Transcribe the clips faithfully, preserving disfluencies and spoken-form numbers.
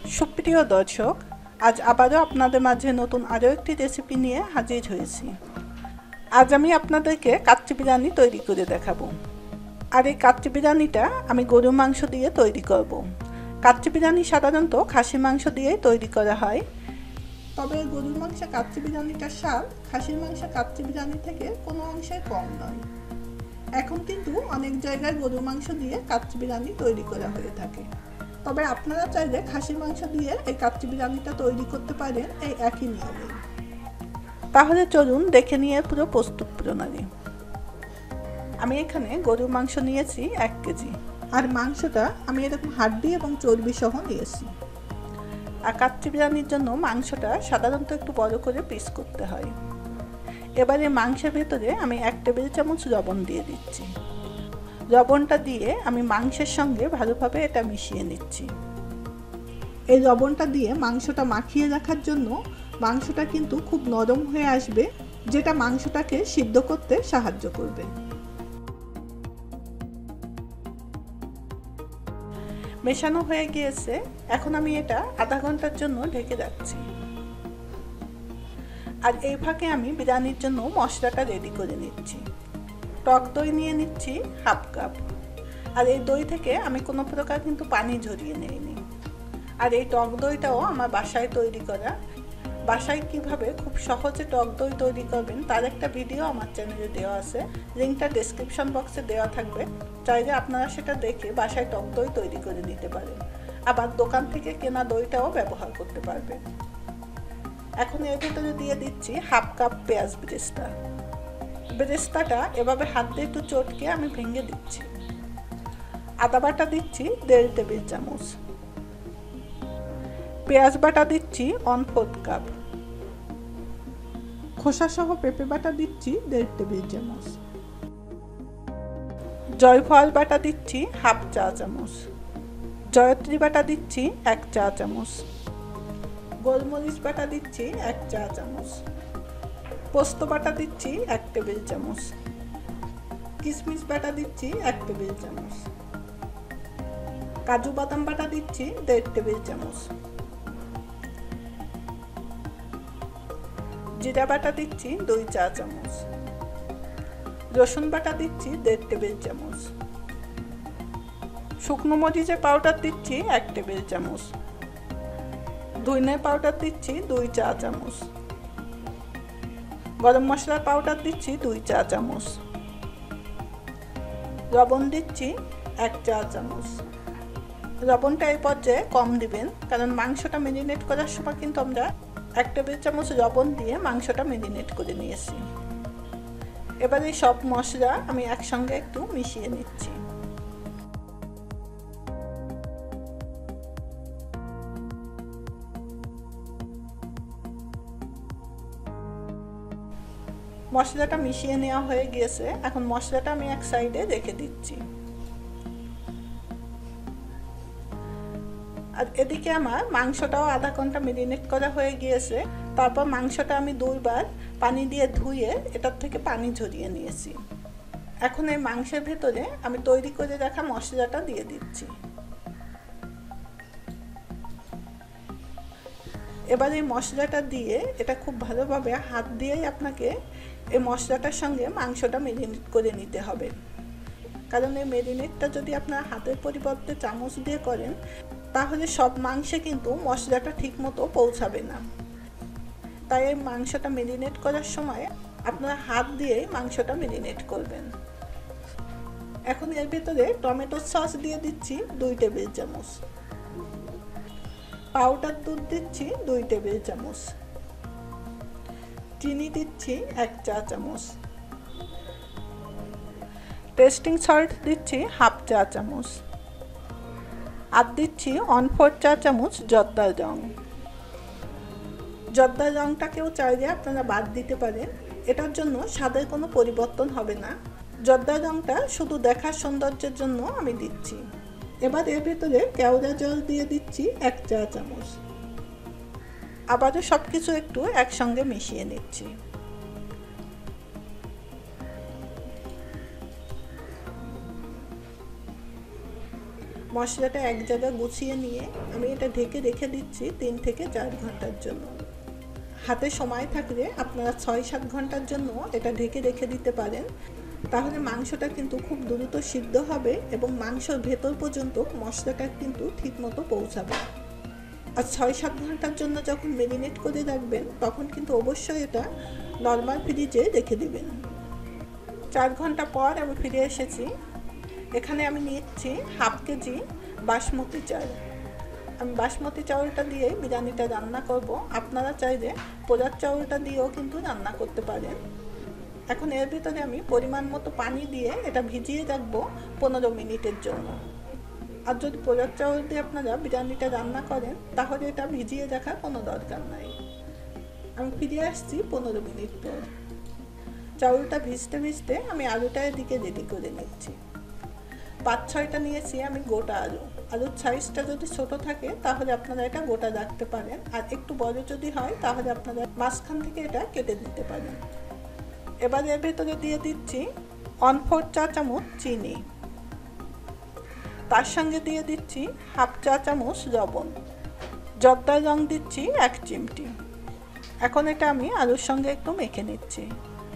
সুপ্রিয় দর্শক, আজ আবারও আপনাদের মাঝে নতুন আরও একটি রেসিপি নিয়ে হাজির হয়েছি। আজ আমি আপনাদেরকে কাচ্চি বিরিয়ানি তৈরি করে দেখাবো। আর এই কাচ্চি বিরিয়ানিটা আমি গরুর মাংস দিয়ে তৈরি করব। কাচ্চি বিরিয়ানি সাধারণত খাসির মাংস দিয়েই তৈরি করা হয়, তবে গরুর মাংসে কাচ্চি বিরিয়ানিটার স্বাদ খাসির মাংসে কাচ্চি বিরিয়ানি থেকে কোনো অংশে কম নয়। এখন কিন্তু অনেক জায়গায় গরুর মাংস দিয়ে কাচ্চি বিরিয়ানি তৈরি করা হয়ে থাকে, তবে আপনারা চাইলে খাসির মাংস দিয়ে এই কাচ্চি বিরিয়ানিটা তৈরি করতে পারেন এই একই নিয়মে। তাহলে চলুন দেখে নিয়ে পুরো প্রস্তুত প্রণালী। আমি এখানে গরুর মাংস নিয়েছি এক কেজি, আর মাংসটা আমি এরকম হাড্ডি এবং চর্বি সহ নিয়েছি। আর কাচ্চি বিরিয়ানির জন্য মাংসটা সাধারণত একটু বড় করে পিস করতে হয়। এবারে মাংসের ভেতরে আমি এক টেবিল চামচ লবণ দিয়ে দিচ্ছি। লবণটা দিয়ে আমি মাংসের সঙ্গে ভালোভাবে এটা মিশিয়ে নিচ্ছি। এই লবণটা দিয়ে মাংসটা মাখিয়ে রাখার জন্য মাংসটা কিন্তু খুব নরম হয়ে আসবে, যেটা মাংসটাকে সিদ্ধ করতে সাহায্য করবে। মেশানো হয়ে গিয়েছে, এখন আমি এটা আধা ঘন্টার জন্য ঢেকে রাখছি। আর এই ফাঁকে আমি বিরিয়ানির জন্য মশলাটা রেডি করে নিচ্ছি। টক দই নিয়ে নিচ্ছি হাফ কাপ, আর এই দই থেকে আমি কোনো প্রকার কিন্তু পানি ঝরিয়ে নিইনি। আর এই টক দইটাও আমার বাসায় তৈরি করা। বাসায় কিভাবে খুব সহজে টক দই তৈরি করবেন তার একটা ভিডিও আমার চ্যানেলে দেওয়া আছে, লিঙ্কটা ডেসক্রিপশন বক্সে দেওয়া থাকবে। চাইলে আপনারা সেটা দেখে বাসায় টক দই তৈরি করে নিতে পারেন, আবার দোকান থেকে কেনা দইটাও ব্যবহার করতে পারবেন। এখন এর ভেতরে দিয়ে দিচ্ছি হাফ কাপ পেঁয়াজ বেরেস্তা। বেরেস্তাটা এভাবে হাত দিয়ে একটু চটকে আমি ভেঙে দিচ্ছি। আদা বাটা দিচ্ছি দেড় টেবিল চামচ। পেঁয়াজ বাটা দিচ্ছি ওয়ান ফোর্থ কাপ। খোসা সহ পেঁপে বাটা দিচ্ছি দেড় টেবিল চামচ। জয়ফল বাটা দিচ্ছি হাফ চা চামচ। জয়ত্রী বাটা দিচ্ছি এক চা চামচ। গোলমরিচ বাটা দিচ্ছি এক চা চামচ। পোস্ত বাটা দিচ্ছি এক টেবিল চামচ। কিশমিশ বাটা দিচ্ছি এক টেবিল চামচ। কাজু বাদাম বাটা দিচ্ছি দেড় টেবিল চামচ। জিরা বাটা দিচ্ছি দুই চা চামচ। রসুন বাটা দিচ্ছি দেড় টেবিল চামচ। শুকনো মরিচের পাউডার দিচ্ছি এক টেবিল চামচ। ধনিয়া পাউডার দিচ্ছি দুই চা চামচ। গরম মশলার পাউডার দিচ্ছি দুই চা চামচ। লবণ দিচ্ছি এক চা চামচ। লবণটা এই পর্যায়ে কম দিবেন, কারণ মাংসটা ম্যারিনেট করার সময় কিন্তু আমরা এক টেবিল চামচ লবণ দিয়ে মাংসটা ম্যারিনেট করে নিয়েছি। এবার এই সব মশলা আমি একসঙ্গে একটু মিশিয়ে নিচ্ছি। মশলাটা মিশিয়ে নেওয়া হয়ে গিয়েছে, এখন মশলাটা আমি এক সাইডে রেখে দিচ্ছি। আর এদিকে আমার মাংসটাও আধা ঘন্টা ম্যারিনেট করা হয়ে গিয়েছে। তারপর মাংসটা আমি দুইবার পানি দিয়ে ধুয়ে এটার থেকে পানি ঝরিয়ে নিয়েছি। এখন এই মাংসের ভেতরে আমি তৈরি করে রাখা মশলাটা দিয়ে দিচ্ছি। এবার এই মশলাটা দিয়ে এটা খুব ভালোভাবে হাত দিয়েই আপনাকে এই মশলাটার সঙ্গে মাংসটা ম্যারিনেট করে নিতে হবে, কারণ এই ম্যারিনেটটা যদি আপনার হাতের পরিবর্তে চামচ দিয়ে করেন তাহলে সব মাংসে কিন্তু মশলাটা ঠিক মতো পৌঁছাবে না। তাই এই মাংসটা ম্যারিনেট করার সময় আপনারা হাত দিয়েই মাংসটা ম্যারিনেট করবেন। এখন এর ভিতরে টমেটো সস দিয়ে দিচ্ছি দুই টেবিল চামচ। পাউডার দুধ দিচ্ছি দুই টেবিল চামচ। চিনি দিচ্ছি এক চা চামচ। টেস্টিং সল্ট দিচ্ছি হাফ চা চামচ। আর দিচ্ছি ওয়ান ফোর চা চামচ জর্দার রং। জর্দার রংটাকেও চাইলে আপনারা বাদ দিতে পারেন, এটার জন্য স্বাদের কোনো পরিবর্তন হবে না। জর্দার রংটা শুধু দেখার সৌন্দর্যের জন্য আমি দিচ্ছি। এবার এর ভেতরে কেওড়া জল দিয়ে দিচ্ছি এক চা চামচ। আবারও সব কিছু একটু একসঙ্গে মিশিয়ে নিচ্ছি। মশলাটা এক জায়গায় গুছিয়ে নিয়ে আমি এটা ঢেকে রেখে দিচ্ছি তিন থেকে চার ঘন্টার জন্য। হাতে সময় থাকলে আপনারা ছয় সাত ঘন্টার জন্য এটা ঢেকে রেখে দিতে পারেন, তাহলে মাংসটা কিন্তু খুব দ্রুত সিদ্ধ হবে এবং মাংসর ভেতর পর্যন্ত মশলাটা কিন্তু ঠিকমতো পৌঁছাবে। আর ছয় সাত ঘন্টার জন্য যখন ম্যারিনেট করে রাখবেন তখন কিন্তু অবশ্যই এটা নর্মাল ফ্রিজে রেখে দিবেন। চার ঘন্টা পর আমি ফিরে এসেছি। এখানে আমি নিচ্ছি হাফ কেজি বাসমতি চাল। আমি বাসমতি চাউলটা দিয়ে বিরিয়ানিটা রান্না করব। আপনারা চাইলে পোলার চাউলটা দিয়েও কিন্তু রান্না করতে পারেন। এখন এর ভিতরে আমি পরিমাণ মতো পানি দিয়ে এটা ভিজিয়ে রাখবো পনেরো মিনিটের জন্য। আর যদি পোলার চাউল দিয়ে আপনারা বিরিয়ানিটা রান্না করেন তাহলে এটা ভিজিয়ে রাখার কোনো দরকার নাই। আমি ফিরে আসছি পনেরো মিনিট পর। চাউলটা ভিজতে ভিজতে আমি আলুটা এদিকে রেডি করে নিচ্ছি। পাঁচ ছয়টা নিয়েছি আমি গোটা আলু। আলুর সাইজটা যদি ছোট থাকে তাহলে আপনারা এটা গোটা রাখতে পারেন, আর একটু বড় যদি হয় তাহলে আপনারা মাঝখান থেকে এটা কেটে দিতে পারেন। এবার এর ভেতরে দিয়ে দিচ্ছি ওয়ান ফোর চা চামচ চিনি, তার সঙ্গে দিয়ে দিচ্ছি হাফ চা চামচ লবণ, জর্দার রং দিচ্ছি এক চিমটি। এখন এটা আমি আলুর সঙ্গে একটু মেখে নিচ্ছি।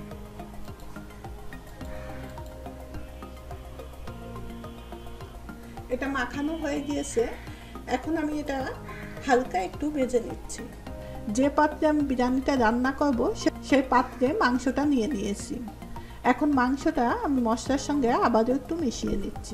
এটা মাখানো হয়ে গিয়েছে। এখন আমি এটা হালকা একটু ভেজে নিচ্ছি। যে পাত্রে আমি বিরিয়ানিটা রান্না করব সেই পাত্রে মাংসটা নিয়ে নিয়েছি। এখন মাংসটা আমি মশলার সঙ্গে আবারও একটু মিশিয়ে নিচ্ছি।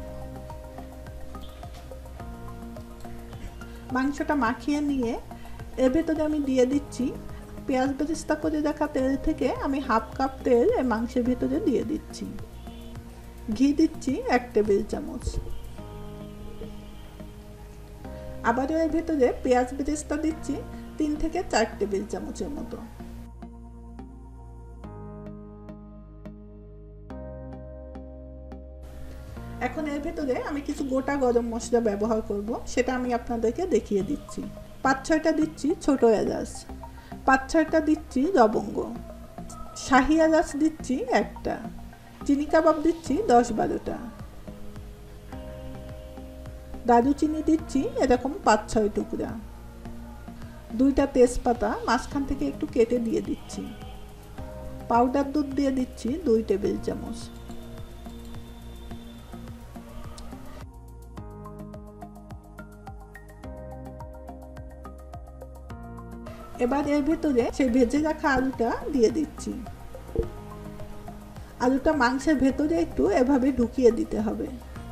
মাংসটা মাখিয়ে নিয়ে এর ভেতরে আমি দিয়ে দিচ্ছি পেঁয়াজ বেরেস্তা করে রাখা তেল থেকে আমি হাফ কাপ তেল এই মাংসের ভেতরে দিয়ে দিচ্ছি। ঘি দিচ্ছি এক টেবিল চামচ। আবারও এর ভেতরে পেঁয়াজ বেরেস্তা দিচ্ছি তিন থেকে চার টেবিল চামচের মতো। এখন এর ভেতরে আমি কিছু গোটা গরম মশলা ব্যবহার করব, সেটা আমি আপনাদেরকে দেখিয়ে দিচ্ছি। পাঁচ ছয়টা দিচ্ছি ছোট এলাচ, পাঁচ ছয়টা দিচ্ছি লবঙ্গ, শাহি এলাচ দিচ্ছি একটা, চিনি কাবাব দিচ্ছি দশ বারোটা, দারুচিনি দিচ্ছি এরকম পাঁচ ছয় টুকরা, দুইটা তেজপাতা মাঝখান থেকে একটু কেটে দিয়ে দিচ্ছি, পাউডার দুধ দিয়ে দিচ্ছি দুই টেবিল চামচ। এবার এর ভেতরে সেই ভেজে রাখা আলুটা দিয়ে দিচ্ছি। আলুটা মাংসের ভেতরে একটু এভাবে ঢুকিয়ে দিতে হবে।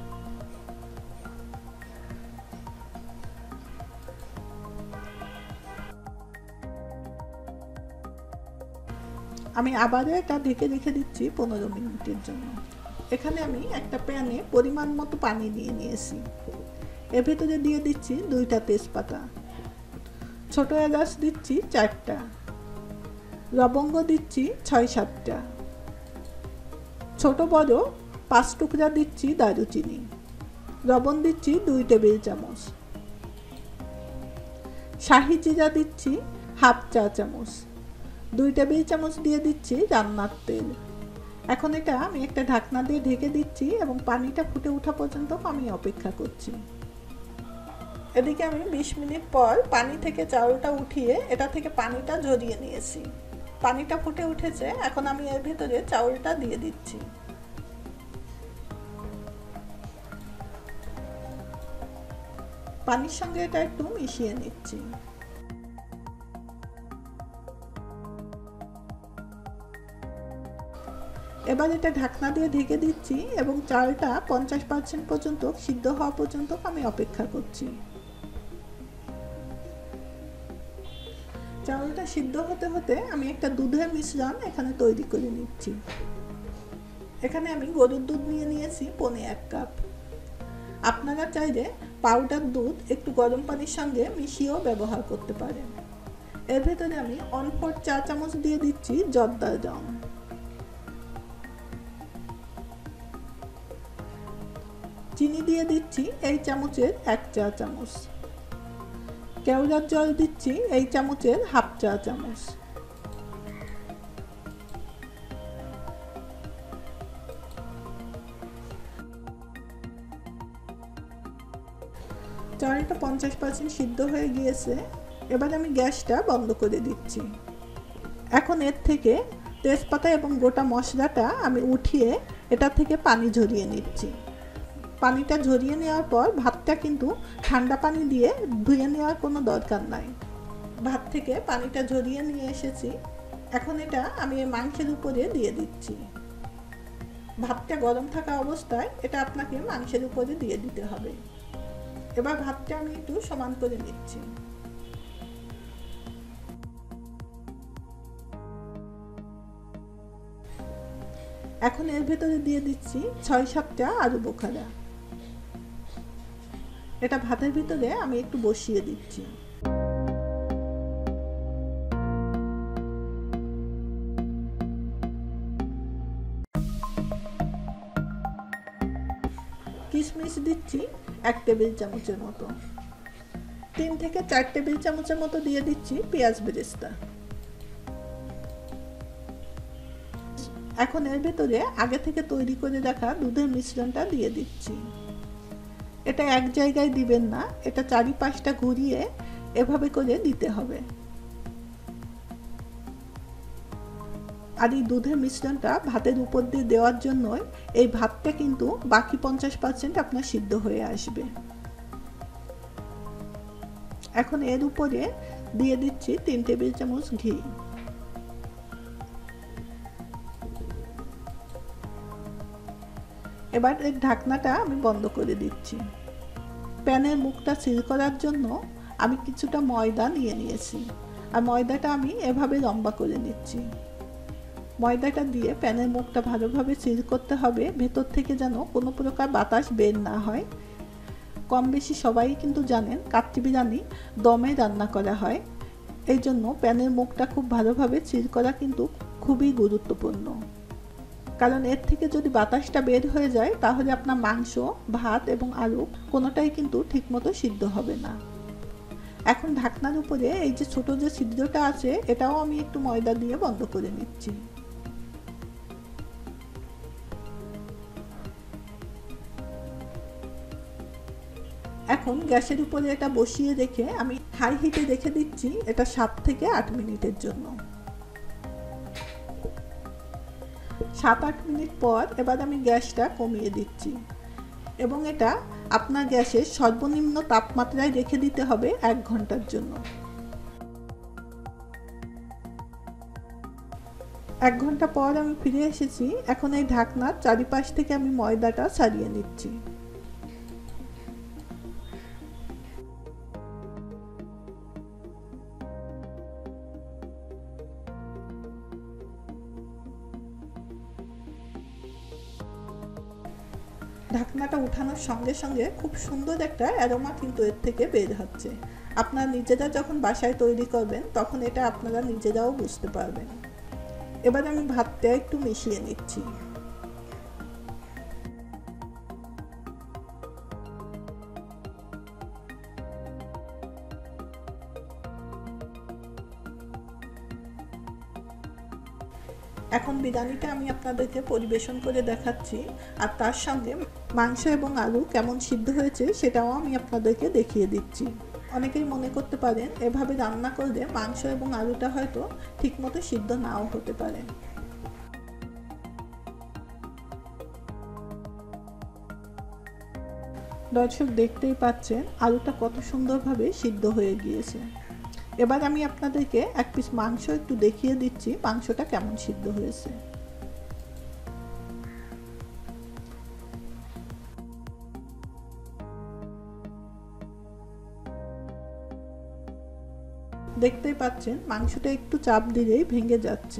আমি আবারও এটা ঢেকে রেখে দিচ্ছি পনেরো মিনিটের জন্য। এখানে আমি একটা প্যানে পরিমাণ মতো পানি নিয়ে নিয়েছি। এর ভেতরে দিয়ে দিচ্ছি দুইটা তেজপাতা, ছোট এলাচ দিচ্ছি চারটা, লবঙ্গ দিচ্ছি ছয় সাতটা, ছোট বড় পাঁচ টুকরা দিচ্ছি দারুচিনি, লবণ দিচ্ছি দুই টেবিল চামচ, শাহি জিরা দিচ্ছি হাফ চা চামচ, দুই টেবিল চামচ দিয়ে দিচ্ছি রান্নার তেল। এখন এটা আমি একটা ঢাকনা দিয়ে ঢেকে দিচ্ছি এবং পানিটা ফুটে ওঠা পর্যন্ত আমি অপেক্ষা করছি। এদিকে আমি বিশ মিনিট পর পানি থেকে চাউলটা উঠিয়ে এটা থেকে পানিটা ঝরিয়ে নিয়েছি। পানিটা ফুটে উঠেছে, এখন আমি এর ভেতরে চাউলটা দিয়ে দিচ্ছি। পানির সঙ্গে এটা একটু মিশিয়ে নিচ্ছি। এবার এটা ঢাকনা দিয়ে ঢেকে দিচ্ছি এবং চালটা পঞ্চাশ পার্সেন্ট পর্যন্ত সিদ্ধ হওয়া পর্যন্ত আমি অপেক্ষা করছি। চাউলটা সিদ্ধ হতে হতে আমি একটা দুধের মিশ্রণ এখানে তৈরি করে নিচ্ছি। এখানে আমি গরুর দুধ নিয়ে নিয়েছি পৌনে এক কাপ। আপনারা চাইলে পাউডার দুধ একটু গরম পানির সঙ্গে মিশিয়েও ব্যবহার করতে পারেন। এর ভেতরে আমি ওয়ান ফোর চা চামচ দিয়ে দিচ্ছি জর্দার রং, চিনি দিয়ে দিচ্ছি এই চামচের এক চা চামচ, কেওড়ার জল দিচ্ছি এই চামচের হাফ চা চামচ, চাউলটা পঞ্চাশ পার্সেন্ট সিদ্ধ হয়ে গিয়েছে। এবার আমি গ্যাসটা বন্ধ করে দিচ্ছি। এখন এর থেকে তেজপাতা এবং গোটা মশলাটা আমি উঠিয়ে এটা থেকে পানি ঝরিয়ে নিচ্ছি। পানিটা ঝরিয়ে নেওয়ার পর ভাতটা কিন্তু ঠান্ডা পানি দিয়ে ধুয়ে নেওয়ার কোনো দরকার নাই। ভাত থেকে পানিটা ঝরিয়ে নিয়ে এসেছি। এখন এটা আমি এই মাংসের উপরে দিয়ে দিচ্ছি। ভাতটা গরম থাকা অবস্থায় এটা আপনাকে মাংসের উপরে দিয়ে দিতে হবে। এবার ভাতটা আমি একটু সমান করে নিচ্ছি। এখন এর ভেতরে দিয়ে দিচ্ছি ছয় সাতটা আলু বোখারা। এটা ভাতের ভিতরে আমি একটু বসিয়ে দিচ্ছি। কিশমিশ দিচ্ছি এক টেবিল চামচের মতো। তিন থেকে চার টেবিল চামচের মতো দিয়ে দিচ্ছি পেঁয়াজ বেরেস্তা। এখন এর ভেতরে আগে থেকে তৈরি করে রাখা দুধের মিশ্রণটা দিয়ে দিচ্ছি। এটা এক জায়গায় দিবেন না, এটা চারিপাশটা ঘুরিয়ে এভাবে করে দিতে হবে। আর এই দুধের মিশ্রণটা ভাতের উপর দিয়ে দেওয়ার জন্য এই ভাতটা কিন্তু বাকি পঞ্চাশ পার্সেন্ট আপনার সিদ্ধ হয়ে আসবে। এখন এর উপরে দিয়ে দিচ্ছি তিন টেবিল চামচ ঘি। এবার এর ঢাকনাটা আমি বন্ধ করে দিচ্ছি। প্যানের মুখটা সিল করার জন্য আমি কিছুটা ময়দা নিয়ে নিয়েছি, আর ময়দাটা আমি এভাবে লম্বা করে নিচ্ছি। ময়দাটা দিয়ে প্যানের মুখটা ভালোভাবে সিল করতে হবে, ভেতর থেকে যেন কোনো প্রকার বাতাস বের না হয়। কম বেশি সবাই কিন্তু জানেন কাচ্চি বিরিয়ানি দমে রান্না করা হয়, এই জন্য প্যানের মুখটা খুব ভালোভাবে সিল করা কিন্তু খুবই গুরুত্বপূর্ণ। কারণ এর থেকে যদি বাতাসটা বের হয়ে যায় তাহলে আপনার মাংস, ভাত এবং আলু কোনোটাই কিন্তু ঠিকমতো সিদ্ধ হবে না। এখন ঢাকনার উপরে এই যে ছোট যে ছিদ্রটা আছে এটাও আমি একটু ময়দা দিয়ে বন্ধ করে নিচ্ছি। এখন গ্যাসের উপরে এটা বসিয়ে রেখে আমি হাই হিটে রেখে দিচ্ছি এটা সাত থেকে আট মিনিটের জন্য। সাত আট মিনিট পর এবার আমি গ্যাসটা কমিয়ে দিচ্ছি এবং এটা আপনার গ্যাসের সর্বনিম্ন তাপমাত্রায় রেখে দিতে হবে এক ঘন্টার জন্য। এক ঘন্টা পর আমি ফিরে এসেছি। এখন এই ঢাকনার চারিপাশ থেকে আমি ময়দাটা ছাড়িয়ে নিচ্ছি। ঢাকনাটা উঠানোর সঙ্গে সঙ্গে খুব সুন্দর একটা অ্যারোমা কিন্তু এর থেকে বের হচ্ছে। আপনারা নিজেরা যখন বাসায় তৈরি করবেন তখন এটা আপনারা নিজেরাও বুঝতে পারবেন। এবার আমি ভাতটা একটু মিশিয়ে নিচ্ছি। এখন বিরিয়ানিটা আমি আপনাদেরকে পরিবেশন করে দেখাচ্ছি, আর তার সঙ্গে মাংস এবং আলু কেমন সিদ্ধ হয়েছে সেটাও আমি আপনাদেরকে দেখিয়ে দিচ্ছি। অনেকেই মনে করতে পারেন এভাবে রান্না করলে মাংস এবং আলুটা হয়তো ঠিকমতো সিদ্ধ নাও হতে পারে। দর্শক দেখতেই পাচ্ছেন আলুটা কত সুন্দরভাবে সিদ্ধ হয়ে গিয়েছে। এবার আমি আপনাদেরকে এক পিস মাংস একটু দেখিয়ে দিচ্ছি মাংসটা কেমন সিদ্ধ হয়েছে। দেখতেই পাচ্ছেন মাংসটা একটু চাপ দিলেই ভেঙে যাচ্ছে।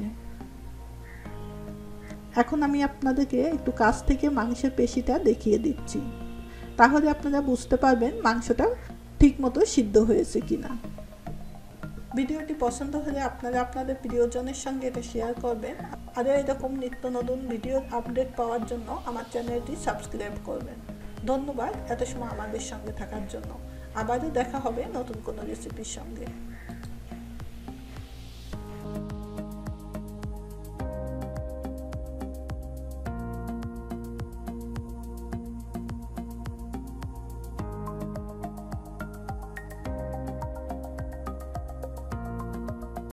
এখন আমি আপনাদেরকে একটু কাছ থেকে মাংসের পেশিটা দেখিয়ে দিচ্ছি, তাহলে আপনারা বুঝতে পারবেন মাংসটা ঠিকমতো সিদ্ধ হয়েছে কিনা। ভিডিওটি পছন্দ হলে আপনারা আপনাদের প্রিয়জনের সঙ্গে এটা শেয়ার করবেন, আর এরকম নিত্য নতুন ভিডিও আপডেট পাওয়ার জন্য আমার চ্যানেলটি সাবস্ক্রাইব করবেন। ধন্যবাদ এত সময় আমাদের সঙ্গে থাকার জন্য। আবারও দেখা হবে নতুন কোনো রেসিপির সঙ্গে।